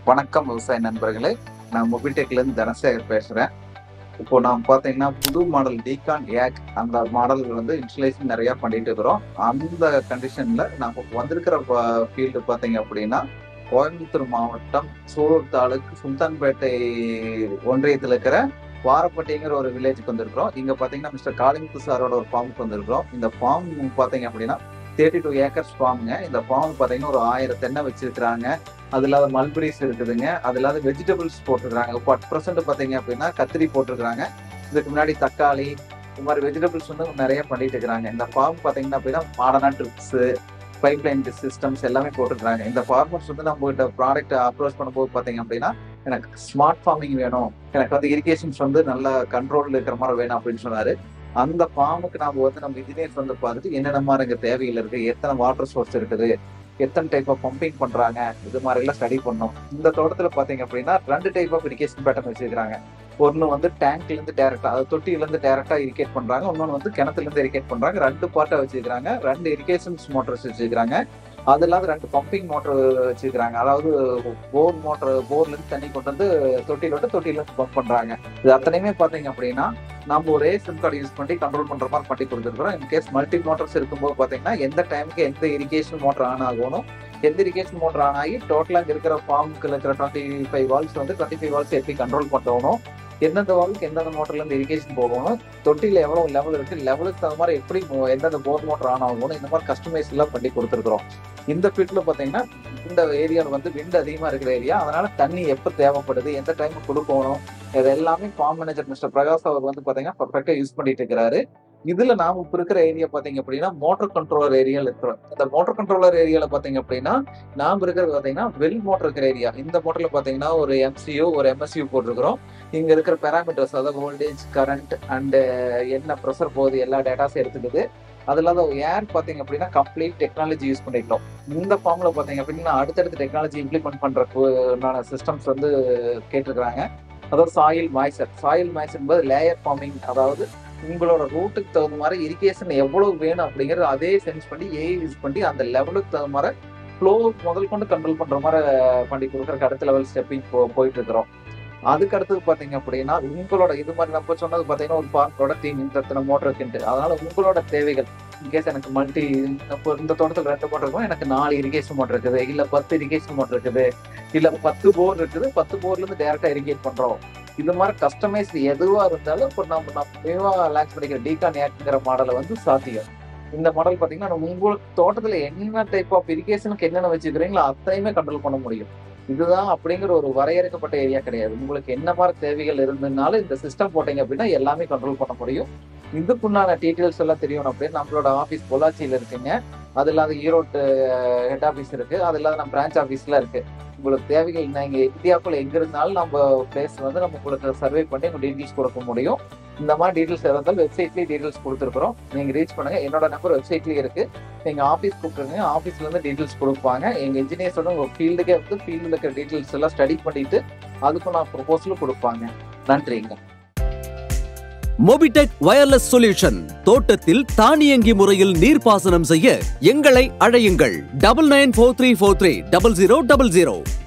வணக்கம் விவசாய நண்பர்களே. நான் மொபிடெக்ல இருந்து தனசேகர் பேசுறேன். இப்போ நாம் பார்த்தீங்கன்னா புது மாடல் டீகான் ஏக் அந்த மாடல் வந்து இன்ஸ்டலேஷன் நிறைய பண்ணிட்டு இருக்கிறோம். அந்த கண்டிஷன்ல நம்ம வந்திருக்கிற ஃபீல்டு பார்த்தீங்க அப்படின்னா கோயம்புத்தூர் மாவட்டம் சூலூர் தாலுக்கு சுல்தான்பேட்டை ஒன்றியத்தில் இருக்கிற வாரப்பட்டிங்கிற ஒரு வில்லேஜுக்கு வந்திருக்கிறோம். இங்க பாத்தீங்கன்னா மிஸ்டர் காளிமுத்து சாரோட ஒரு ஃபார்முக்கு வந்திருக்கிறோம். இந்த ஃபார்ம் பாத்தீங்க அப்படின்னா 32 ஏக்கர்ஸ் ஃபார்முங்க. இந்த ஃபார்ம் பாத்தீங்கன்னா ஒரு 1000 தென்னை வச்சிருக்கிறாங்க. அது இல்லாத மல்பரிஸ் இருக்குதுங்க. அது இல்லாத வெஜிடபிள்ஸ் போட்டிருக்காங்க. இப்போ 10% பாத்தீங்க அப்படின்னா கத்திரி போட்டிருக்காங்க. இதுக்கு முன்னாடி தக்காளி இந்த மாதிரி வெஜிடபிள்ஸ் வந்து நிறைய பண்ணிட்டு இருக்கிறாங்க. இந்த ஃபார்ம் பாத்தீங்கன்னா அப்படின்னா மாடர்னா ட்ரிப்ஸ் பைப்லைன் சிஸ்டம்ஸ் எல்லாமே போட்டுருக்காங்க. இந்த ஃபார்மர்ஸ் வந்து நம்ம கிட்ட ப்ராடக்ட் அப்ரோச் பண்ணும்போது பாத்தீங்க அப்படின்னா எனக்கு ஸ்மார்ட் ஃபார்மிங் வேணும், எனக்கு வந்து இரிகேஷன்ஸ் வந்து நல்ல கண்ட்ரோல் இருக்கிற மாதிரி வேணும் அப்படின்னு சொன்னாரு. அந்த ஃபார்முக்கு நம்ம இன்ஜினியர்ஸ் வந்து பார்த்துட்டு என்னென்ன மாதிரி இங்க தேவைகள் இருக்கு, எத்தனை வாட்டர் சோர்ஸ் இருக்குது, எத்தனை டைப் ஆஃப் பம்பிங் பண்றாங்க, இது மாதிரி எல்லாம் ஸ்டடி பண்ணோம். இந்த தோட்டத்துல பாத்தீங்க அப்படின்னா 2 டைப் ஆஃப் இரிகேஷன் பேட்டர்ன் வச்சிருக்காங்க. ஒன்னு வந்து டேங்க்ல இருந்து டைரக்டா, அதாவது தொட்டில இருந்து டைரக்டா இரிகேட் பண்றாங்க. இன்னொன்னு வந்து கிணத்துல இருந்து இரிகேட் பண்றாங்க. 2 பார்ட்டா வச்சிருக்காங்க. 2 இரிகேஷன்ஸ் மோட்டர்ஸ் வச்சிருக்காங்க. அது இல்லாத 2 பம்பிங் மோட்டர் வச்சிருக்காங்க. அதாவது போர் மோட்டர், போர்ல இருந்து தண்ணி கொண்டு வந்து தொட்டில விட்டு தொட்டில இருந்து பம்ப் பண்றாங்க. இது அத்தனையுமே பாத்தீங்க அப்படின்னா நம்ம ஒரே சிம் கார்டு யூஸ் பண்ணி கண்ட்ரோல் பண்ற மாதிரி பண்ணி கொடுத்துருக்கோம். இன்கேஸ் மல்டி மோட்டர்ஸ் இருக்கும்போது பாத்தீங்கன்னா எந்த டைமுக்கு எந்த இரிகேஷன் மோட்டர் ஆன் ஆகணும், எந்த இரிகேஷன் மோட்டர் ஆன் ஆகி டோட்டலா இருக்கிற ஃபார்முக்கு இருக்கிற 25 வால்ஸ் வந்து 25 வால்ஸ் எப்படி கண்ட்ரோல் பண்ணணும், எந்தெந்த வால்வுக்கு எந்தெந்த மோட்டர்ல இருந்து இரிகேஷன் போகணும், தொட்டில எவ்வளவு லெவல் இருக்கு, லெவலுக்கு தகுந்த மாதிரி எப்படி எந்தெந்த போர் மோட்டர் ஆன் ஆகணும், இந்த மாதிரி கஸ்டமைஸ் எல்லாம் பண்ணி கொடுத்துருக்கோம். இந்த ஃபீல்ட்ல பாத்தீங்கன்னா இந்த ஏரியாவில் வந்து விண்ட் அதிகமா இருக்கிற ஏரியா, அதனால தண்ணி எப்ப தேவைப்படுது, எந்த டைமுக்கு கொடுக்கணும், இது எல்லாமே ஃபார்ம் மேனேஜர் மிஸ்டர் பிரகாஷ் அவர் வந்து பாத்தீங்கன்னா பர்ஃபெக்டா யூஸ் பண்ணிட்டு இருக்கிறாரு. இதுல நாம இப்ப இருக்கிற ஏரியா பாத்தீங்க அப்படின்னா மோட்டர் கண்ட்ரோலர் ஏரியால இருக்கிறோம். இந்த மோட்டர் கண்ட்ரோலர் ஏரியால பாத்தீங்க அப்படின்னா நாம இருக்கிறது பாத்தீங்கன்னா வெல் மோட்டர் இருக்கிற ஏரியா. இந்த மோட்டர்ல பாத்தீங்கன்னா ஒரு MCU ஒரு MSU போட்டிருக்கிறோம். இங்க இருக்கிற பேராமீட்டர்ஸ், அதாவது வோல்டேஜ், கரண்ட் அண்ட் என்ன ப்ரெஷர் போகுது எல்லா டேட்டாஸும் எடுத்துக்குது. அது இல்லாத ஏர் பாத்தீங்க அப்படின்னா கம்ப்ளீட் டெக்னாலஜி யூஸ் பண்ணிட்டோம். இந்த ஃபார்ம்ல பாத்தீங்க அப்படின்னா அடுத்தடுத்த டெக்னாலஜி இம்ப்ளிமெண்ட் பண்றதுக்கான சிஸ்டம்ஸ் வந்து கேட்டிருக்கிறாங்க. அதாவது சாயில் மாய்ச்சர் என்பது லேயர் ஃபார்மிங், அதாவது உங்களோட ரூட்டுக்கு தகுந்த மாதிரி இரிகேஷன் எவ்வளவு வேணும் அப்படிங்கறது அதே சென்ஸ் பண்ணி ஏஐ யூஸ் பண்ணி அந்த லெவலுக்கு தகுந்த மாதிரி ஃப்ளோ முதல் கொண்டு கண்ட்ரோல் பண்ற மாதிரி பண்ணி கொடுக்குறதுக்கு அடுத்த லெவல் ஸ்டெப்பிங் போயிட்டு இருக்கிறோம். அதுக்கு அடுத்தது பாத்தீங்க அப்படின்னா உங்களோட இது மாதிரி நம்ம சொன்னது பாத்தீங்கன்னா ஒரு பார்க்கோட தீம் இந்த மோட்டர் இருக்குன்ட்டு, அதனால உங்களோட தேவைகள் இன்கேஸ் எனக்கு மல்டி இந்த தோட்டத்தில் 2 மோட்டர் இருக்கும், எனக்கு 4 இரிகேஷன் மோட்டர் இருக்குது, இல்ல 10 இரிகேஷன் மோட்டர் இருக்குது, இல்ல 10 போர் இருக்குது, 10 போர்ல இருந்து டைரக்டா இரிகேட் பண்றோம். இது மாதிரி கஸ்டமைஸ் எதுவா இருந்தாலும் இப்போ நம்ம லான்ச் பண்ணிக்கிற டீகான் ஏக்ங்கிற மாடலை வந்து சாத்தியம். இந்த மாடல் பாத்தீங்கன்னா உங்களுக்கு தோட்டத்துல என்ன டைப் ஆஃப் இரிகேஷனுக்கு என்னென்ன வச்சுக்கிறீங்களோ அத்தனையுமே கண்ட்ரோல் பண்ண முடியும். இதுதான் அப்படிங்கிற ஒரு வரையறுக்கப்பட்ட ஏரியா கிடையாது. உங்களுக்கு என்ன மாதிரி தேவைகள் இருந்ததுனாலும் இந்த சிஸ்டம் போட்டீங்க அப்படின்னா எல்லாமே கண்ட்ரோல் பண்ண முடியும். இதுக்குண்டான டீட்டெயில்ஸ் எல்லாம் தெரியணும் அப்படின்னு நம்மளோட ஆஃபீஸ் பொள்ளாச்சியில இருக்குங்க. அது இல்லாத ஈரோடு ஹெட் ஆஃபீஸ் இருக்கு, அது இல்லாத நம்ம பிரான்ச் ஆஃபீஸ்ல இருக்கு. உங்களுக்கு தேவைகள் நீங்க இந்தியாவுக்குள்ள எங்க இருந்தாலும் நம்ம பிளேஸ் வந்து நம்ம உங்களுக்கு சர்வே பண்ணி உங்க டீட்டெயில்ஸ் கொடுக்க முடியும். இந்த மாதிரி டீட்டெயில்ஸ் இருந்தாலும் வெப்சைட்லயே டீட்டெயில்ஸ் கொடுத்துருக்கோம். நீங்க ரீச் பண்ணுங்க. என்னோட நம்பர் வெப்சைட்லயே இருக்கு. நீங்க ஆஃபீஸ் கூப்பிட்டுருங்க, ஆஃபீஸ்ல இருந்து டீட்டெயில்ஸ் கொடுப்பாங்க. எங்க இன்ஜினியர்ஸோட உங்க ஃபீல்டுக்கே வந்து ஃபீல்டுல இருக்கிற டீட்டெயில்ஸ் எல்லாம் ஸ்டடி பண்ணிட்டு அதுக்கும் நான் ப்ரொபோசலும் கொடுப்பாங்க. நன்றிங்க. Mobitech wireless solution. தோட்டத்தில் தானியங்கி முறையில் நீர்ப்பாசனம் செய்ய எங்களை அழையுங்கள். 9943430000.